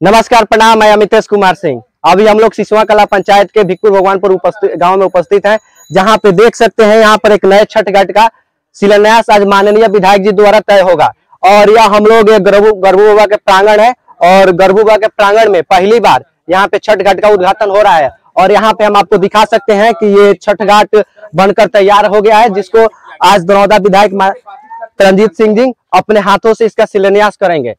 नमस्कार, प्रणाम। मैं अमितेश कुमार सिंह। अभी हम लोग सिसवा कला पंचायत के भिक्पुर भगवानपुर गांव में उपस्थित हैं, जहां पे देख सकते हैं यहाँ पर एक नए छठ घाट का शिलान्यास आज माननीय विधायक जी द्वारा तय होगा। और यह हम लोग गरबू बाबा के प्रांगण है और गरबू बाबा के प्रांगण में पहली बार यहाँ पे छठ घाट का उद्घाटन हो रहा है। और यहाँ पे हम आपको दिखा सकते हैं कि ये छठ घाट बनकर तैयार हो गया है, जिसको आज दरौदा विधायक रणजीत सिंह जी अपने हाथों से इसका शिलान्यास करेंगे।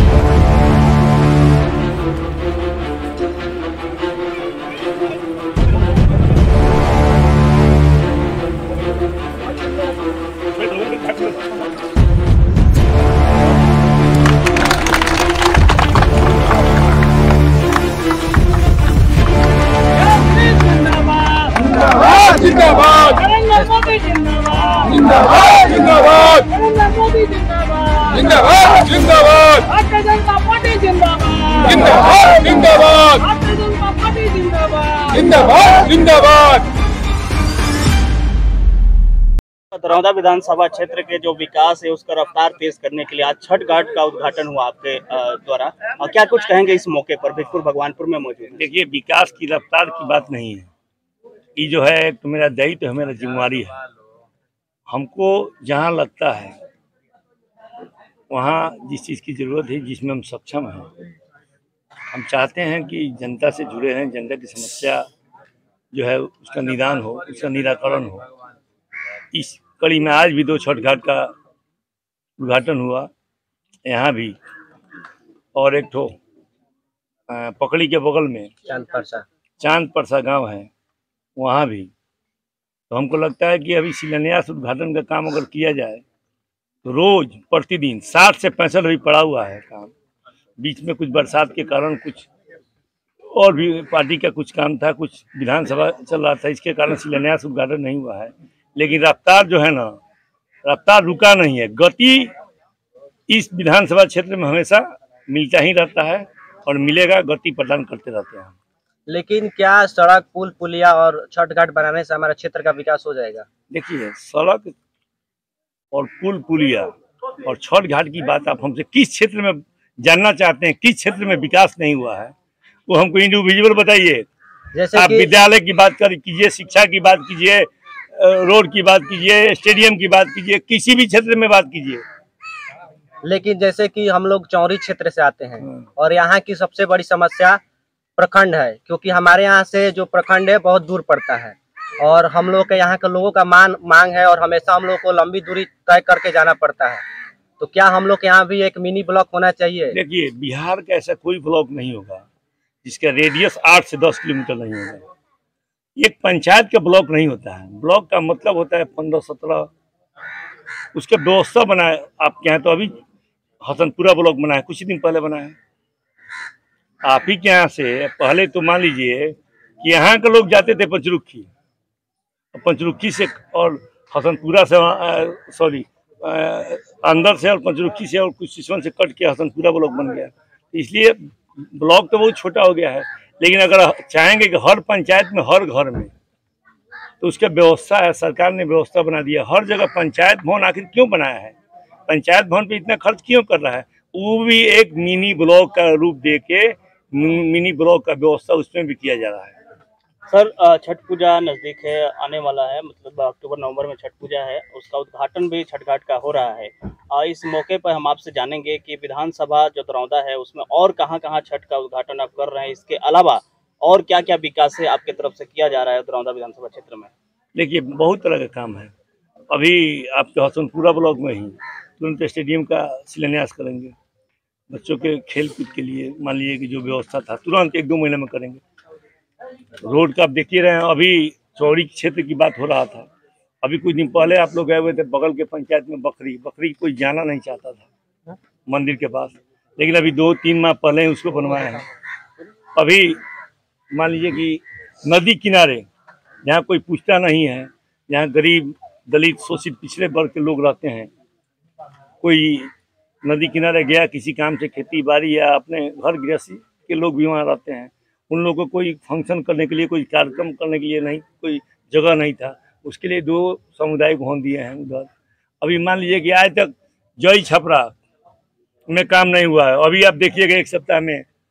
जिंदाबाद नरेंद्र मोदी जिंदाबाद जिंदाबाद जिंदाबाद नरेंद्र मोदी जिंदाबाद जिंदाबाद जिंदाबाद भारतीय जनता पार्टी जिंदाबाद जिंदाबाद जिंदाबाद भारतीय जनता पार्टी जिंदाबाद जिंदाबाद जिंदाबाद। दरौदा विधानसभा क्षेत्र के जो विकास है उसका रफ्तार तेज करने के लिए आज छठ घाट का उद्घाटन हुआ आपके द्वारा, और क्या कुछ कहेंगे इस मौके पर? भिक्पुर भगवानपुर में मौजूद। देखिए, विकास की रफ्तार की बात नहीं है, ये जो है तो मेरा दायित्व है, मेरा जिम्मेवारी है। हमको जहाँ लगता है वहाँ जिस चीज़ की ज़रूरत है, जिसमें हम सक्षम हैं, हम चाहते हैं कि जनता से जुड़े हैं, जनता की समस्या जो है उसका निदान हो, उसका निराकरण हो। इस कड़ी में आज भी 2 छठ घाट का उद्घाटन हुआ यहाँ भी, और एक ठो पकड़ी के बगल में चांद परसा गाँव है, वहाँ भी। तो हमको लगता है कि अभी शिलान्यास उद्घाटन का काम अगर किया जाए तो रोज प्रतिदिन 60 से 65 अभी पड़ा हुआ है काम। बीच में कुछ बरसात के कारण कुछ और भी पार्टी का कुछ काम था, कुछ विधानसभा चल रहा था, इसके कारण शिलान्यास उद्घाटन नहीं हुआ है। लेकिन रफ्तार जो है ना, रफ्तार रुका नहीं है। गति इस विधानसभा क्षेत्र में हमेशा मिलता ही रहता है और मिलेगा, गति प्रदान करते रहते हैं। लेकिन क्या सड़क, पुल, पुलिया और छठ घाट बनाने से हमारा क्षेत्र का विकास हो जाएगा? देखिए, सड़क और पुल पुलिया और छठ घाट की बात आप हमसे किस क्षेत्र में जानना चाहते हैं? किस क्षेत्र में विकास नहीं हुआ है वो हमको इंडिविजुअल बताइए। जैसे आप विद्यालय की बात कीजिए, शिक्षा की बात कीजिए, रोड की बात कीजिए, स्टेडियम की बात कीजिए, किसी भी क्षेत्र में बात कीजिए। लेकिन जैसे कि हम लोग चौरी क्षेत्र से आते हैं और यहाँ की सबसे बड़ी समस्या प्रखंड है, क्योंकि हमारे यहाँ से जो प्रखंड है बहुत दूर पड़ता है और हम लोग के यहाँ के लोगों का मांग है और हमेशा हम लोग को लंबी दूरी तय करके जाना पड़ता है। तो क्या हम लोग के यहाँ भी एक मिनी ब्लॉक होना चाहिए? देखिए, बिहार का ऐसा कोई ब्लॉक नहीं होगा जिसका रेडियस 8 से 10 किलोमीटर नहीं होगा। एक पंचायत का ब्लॉक नहीं होता है। ब्लॉक का मतलब होता है 15-17, उसका व्यवस्था बनाए। आपके यहाँ तो अभी हसनपुरा ब्लॉक बना है, कुछ दिन पहले बना है। आप ही के यहाँ से पहले तो मान लीजिए कि यहाँ के लोग जाते थे पंचरुखी से और हसनपुरा से, अंदर से और पंचरुखी से और कुछ सिसवन से कट के हसनपुरा ब्लॉक बन गया। इसलिए ब्लॉक तो बहुत छोटा हो गया है। लेकिन अगर चाहेंगे कि हर पंचायत में, हर घर में, तो उसका व्यवस्था है, सरकार ने व्यवस्था बना दिया। हर जगह पंचायत भवन आखिर क्यों बनाया है? पंचायत भवन पे इतना खर्च क्यों कर रहा है? वो भी एक मिनी ब्लॉक का रूप दे के मिनी ब्लॉक का व्यवस्था उसमें भी किया जा रहा है। सर, छठ पूजा नजदीक है, आने वाला है, मतलब अक्टूबर-नवंबर में छठ पूजा है, उसका उद्घाटन भी छठ घाट का हो रहा है। इस मौके पर हम आपसे जानेंगे कि विधानसभा जो दरौदा है उसमें और कहां-कहां छठ का उद्घाटन आप कर रहे हैं, इसके अलावा और क्या-क्या विकास है आपके तरफ से किया जा रहा है दरौदा विधानसभा क्षेत्र में? देखिए, बहुत तरह का काम है। अभी आपके हसनपुरा ब्लॉक में ही तुरंत स्टेडियम का शिलान्यास करेंगे। बच्चों के खेल कूद के लिए मान लीजिए कि जो व्यवस्था था तुरंत 1-2 महीने में करेंगे। रोड का आप देखिए रहे हैं, अभी चौरी क्षेत्र की बात हो रहा था। अभी कुछ दिन पहले आप लोग गए हुए थे बगल के पंचायत में, बकरी कोई जाना नहीं चाहता था मंदिर के पास, लेकिन अभी 2-3 माह पहले उसको बनवाए हैं। अभी मान लीजिए कि नदी किनारे जहाँ कोई पूछता नहीं है, जहाँ गरीब, दलित, शोषित, पिछड़े वर्ग के लोग रहते हैं, कोई नदी किनारे गया किसी काम से, खेती बाड़ी या अपने घर गृहस्थी के लोग भी वहाँ रहते हैं, उन लोगों को कोई फंक्शन करने के लिए, कोई कार्यक्रम करने के लिए नहीं, कोई जगह नहीं था, उसके लिए 2 सामुदायिक भवन दिए हैं उधर। अभी मान लीजिए कि आज तक जय छपरा में काम नहीं हुआ है। अभी आप देखिएगा 1 सप्ताह में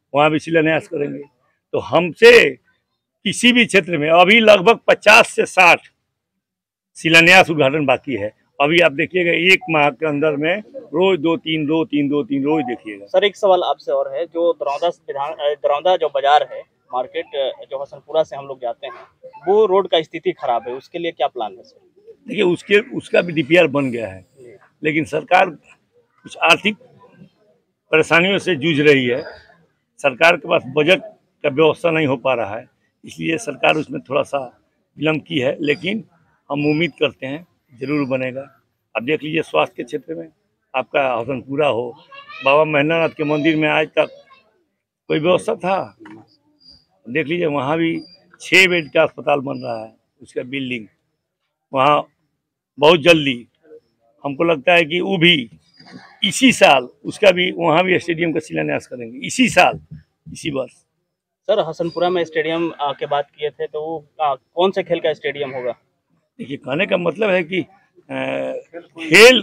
वहाँ भी शिलान्यास करेंगे। तो हमसे किसी भी क्षेत्र में अभी लगभग 50 से 60 शिलान्यास उद्घाटन बाकी है। अभी आप देखिएगा 1 माह के अंदर में रोज 2-3 रोज देखिएगा। सर एक सवाल आपसे और है, जो दरौंदा जो बाजार है, मार्केट जो हसनपुरा से हम लोग जाते हैं, वो रोड का स्थिति खराब है, उसके लिए क्या प्लान है सर? देखिए उसका भी DPR बन गया है, लेकिन सरकार कुछ आर्थिक परेशानियों से जूझ रही है। सरकार के पास बजट का व्यवस्था नहीं हो पा रहा है, इसलिए सरकार उसमें थोड़ा सा विलम्ब की है, लेकिन हम उम्मीद करते हैं जरूर बनेगा। अब देख लीजिए स्वास्थ्य के क्षेत्र में आपका हसनपुरा हो, बाबा महेंद्रनाथ के मंदिर में आज तक कोई व्यवस्था था, देख लीजिए वहाँ भी 6 बेड का अस्पताल बन रहा है, उसका बिल्डिंग वहाँ बहुत जल्दी हमको लगता है कि वो भी इसी साल उसका भी वहाँ भी स्टेडियम का शिलान्यास करेंगे इसी साल, इसी वर्ष। सर हसनपुरा में स्टेडियम के बात किए थे, तो वो कौन से खेल का स्टेडियम होगा? देखिए कहने का मतलब है कि खेल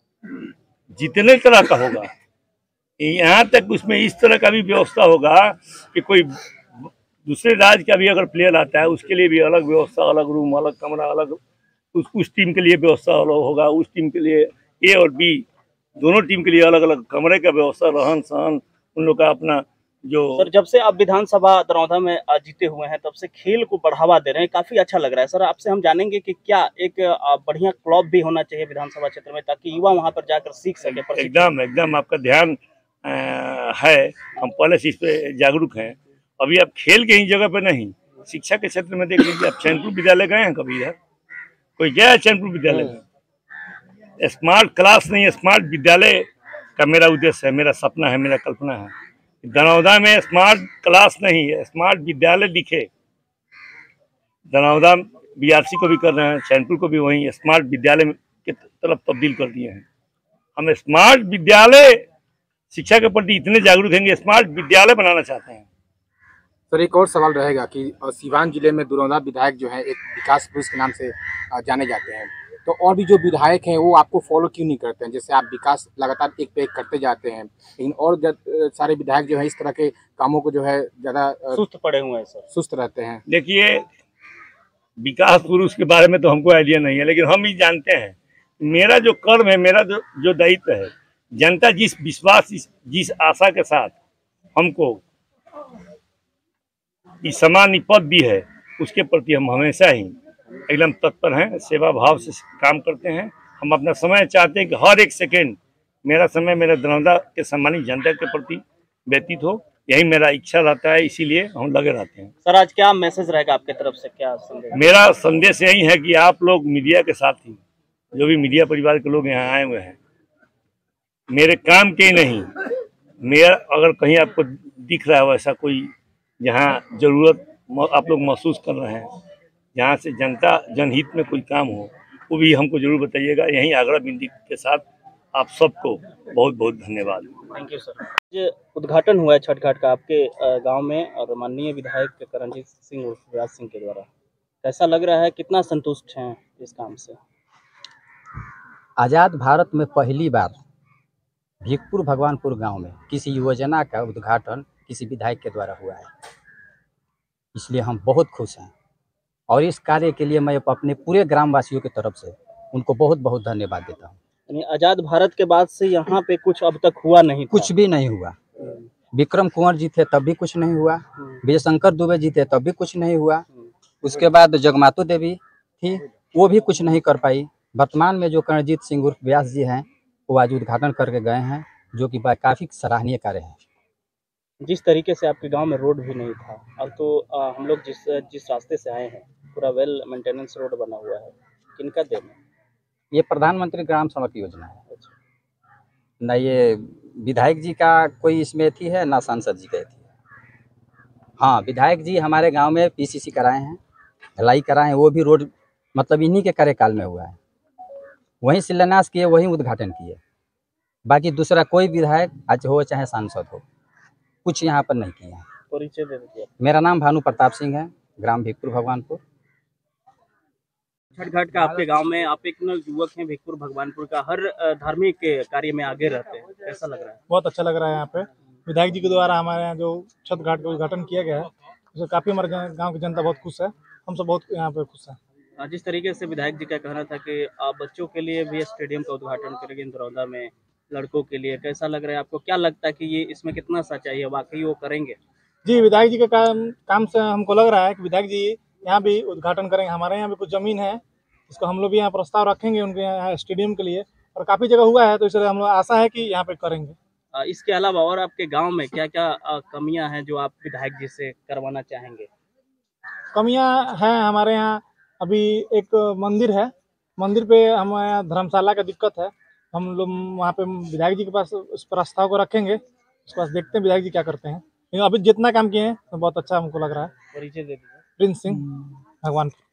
जितने तरह का होगा, यहाँ तक उसमें इस तरह का भी व्यवस्था होगा कि कोई दूसरे राज्य का भी अगर प्लेयर आता है उसके लिए भी अलग व्यवस्था, अलग रूम, अलग कमरा, अलग उस टीम के लिए व्यवस्था अलग होगा, उस टीम के लिए A और B दोनों टीम के लिए अलग अलग कमरे का व्यवस्था, रहन सहन उन लोग का अपना जो। सर जब से आप विधानसभा दरौंदा में जीते हुए हैं, तब से खेल को बढ़ावा दे रहे हैं, काफी अच्छा लग रहा है। सर आपसे हम जानेंगे कि क्या एक बढ़िया क्लब भी होना चाहिए विधानसभा क्षेत्र में, ताकि युवा वहां पर जाकर सीख सके? एकदम आपका ध्यान है, हम पहले से इस पे जागरूक हैं। अभी आप खेल के ही जगह पे नहीं, शिक्षा के क्षेत्र में देख लीजिए, आप चैनपुर विद्यालय गए हैं कभी? इधर कोई गया है चैनपुर विद्यालय में? स्मार्ट क्लास नहीं, स्मार्ट विद्यालय का मेरा उद्देश्य है, मेरा सपना है, मेरा कल्पना है। दरौंदा में स्मार्ट क्लास नहीं है, स्मार्ट विद्यालय दिखे। दरौंदा BRC को भी कर रहे हैं, चैनपुर को भी वहीं स्मार्ट विद्यालय की तरफ तब्दील कर दिए हैं। हम स्मार्ट विद्यालय शिक्षा के प्रति इतने जागरूक हैं, स्मार्ट विद्यालय बनाना चाहते हैं। सर एक और सवाल रहेगा कि सीवान जिले में दरौंदा विधायक जो है एक विकास पुरुष के नाम से जाने जाते हैं, तो और भी जो विधायक हैं वो आपको फॉलो क्यों नहीं करते हैं? जैसे आप विकास लगातार एक पे एक करते जाते हैं, लेकिन और सारे विधायक जो है इस तरह के कामों को जो है ज़्यादा सुस्त पड़े हुए हैं सर, सुस्त रहते हैं। देखिए विकास पुरुष के बारे में तो हमको आइडिया नहीं है, लेकिन हम ही जानते हैं मेरा जो कर्म है, मेरा जो दायित्व है, जनता जिस विश्वास जिस आशा के साथ हमको इस सामान्य पद दी है, उसके प्रति हम हमेशा ही एकदम तत्पर हैं, सेवा भाव से काम करते हैं। हम अपना समय चाहते हैं कि हर एक सेकेंड मेरा समय मेरे दरौंदा के सम्मानित जनता के प्रति व्यतीत हो, यही मेरा इच्छा रहता है, इसीलिए हम लगे रहते हैं। सर आज क्या मैसेज रहेगा आपके तरफ से, क्या संदेश? मेरा संदेश यही है कि आप लोग मीडिया के साथ ही, जो भी मीडिया परिवार के लोग यहाँ आए हुए हैं, मेरे काम के नहीं, मेरा अगर कहीं आपको दिख रहा है वैसा कोई जहाँ जरूरत आप लोग महसूस कर रहे हैं, जहाँ से जनता जनहित में कोई काम हो, वो भी हमको जरूर बताइएगा। यही आग्रह विनती के साथ आप सबको बहुत बहुत धन्यवाद। Thank you sir. ये उद्घाटन हुआ है छठ घाट का आपके गांव में, और माननीय विधायक करणजीत सिंह उर्फ व्यास सिंह के द्वारा, कैसा लग रहा है, कितना संतुष्ट हैं इस काम से? आज़ाद भारत में पहली बार भिकपुर भगवानपुर गांव में किसी योजना का उद्घाटन किसी विधायक के द्वारा हुआ है, इसलिए हम बहुत खुश हैं। और इस कार्य के लिए मैं अपने पूरे ग्रामवासियों की तरफ से उनको बहुत बहुत धन्यवाद देता हूँ। यानी आज़ाद भारत के बाद से यहाँ पे कुछ अब तक हुआ नहीं था? कुछ भी नहीं हुआ। विक्रम कुंवर जी थे तब भी कुछ नहीं हुआ, विजय शंकर दुबे जी थे तब भी कुछ नहीं हुआ, उसके बाद जगमातो देवी थी, वो भी कुछ नहीं कर पाई। वर्तमान में जो करणजीत सिंह उर्फ व्यास जी हैं, वो आज उद्घाटन करके गए हैं, जो कि काफ़ी सराहनीय कार्य है। जिस तरीके से आपके गांव में रोड भी नहीं था, अब तो हम लोग जिस रास्ते से आए हैं पूरा वेल मेंटेनेंस रोड बना हुआ है, किनका देन है? ये प्रधानमंत्री ग्राम सड़क योजना है। न ये विधायक जी का कोई इसमें थी है, ना सांसद जी का थी। हाँ, विधायक जी हमारे गांव में PCC कराए हैं, ढलाई कराए हैं, वो भी रोड मतलब इन्हीं के कार्यकाल में हुआ है। वहीं शिलान्यास किए, वहीं उद्घाटन किए। बाकी दूसरा कोई विधायक आज हो चाहे सांसद हो, कुछ यहाँ पर नहीं किए हैं। परिचय दे दीजिए। मेरा नाम भानु प्रताप सिंह है, ग्राम भिकपुर भगवानपुर। छठ घाट का आपके गांव में, आप एक युवक हैं भिकपुर भगवानपुर का, हर धार्मिक कार्य में आगे रहते हैं, कैसा लग रहा है? बहुत अच्छा लग रहा है यहाँ पे, विधायक जी के द्वारा हमारे यहाँ जो छठ घाट का उद्घाटन किया गया है उससे काफ़ी हमारे गांव की जनता बहुत खुश है, हम सब बहुत यहाँ पे खुश हैं। जिस तरीके से विधायक जी का कहना था कि बच्चों के लिए भी स्टेडियम का उद्घाटन करेंगे इंद्रौदा में, लड़कों के लिए, कैसा लग रहा है आपको? क्या लगता है कि ये इसमें कितना सच्चाई है, वाकई वो करेंगे? जी, विधायक जी के काम से हमको लग रहा है कि विधायक जी यहाँ भी उद्घाटन करेंगे। हमारे यहाँ भी कुछ ज़मीन है, इसको हम लोग भी यहाँ प्रस्ताव रखेंगे उनके यहाँ स्टेडियम के लिए, और काफ़ी जगह हुआ है, तो इसलिए हम लोग आशा है कि यहाँ पे करेंगे। इसके अलावा और आपके गांव में क्या क्या कमियां हैं जो आप विधायक जी से करवाना चाहेंगे? कमियां हैं हमारे यहाँ, अभी एक मंदिर है, मंदिर पे हमारे यहाँ धर्मशाला का दिक्कत है, हम लोग वहाँ पे विधायक जी के पास उस प्रस्ताव को रखेंगे, उसके पास देखते हैं विधायक जी क्या करते हैं। लेकिन अभी जितना काम किए हैं तो बहुत अच्छा हमको लग रहा है। परिचय दे दीजिए। प्रिंस सिंह, भगवान।